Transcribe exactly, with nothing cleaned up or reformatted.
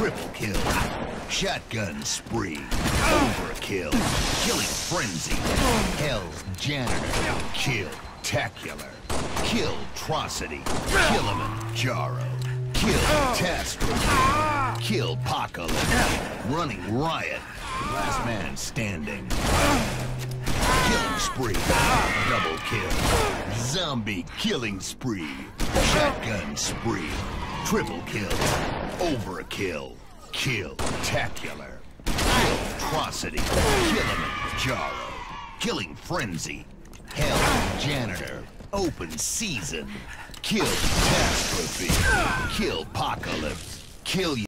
triple kill. Shotgun spree, overkill. Killing frenzy, hell's janitor. Kill-tacular. Kill-trocity. Kilimanjaro. Kill-tastrophe. Kill-pocalypse. Running riot. Last man standing. Killing spree. Double kill. Zombie killing spree. Shotgun spree. Triple kill. Overkill. Kill-tacular. Kill-trocity. Kilimanjaro. Killing frenzy. Hell janitor. Open season. Kill-tastrophe. Kill-pocalypse. Kill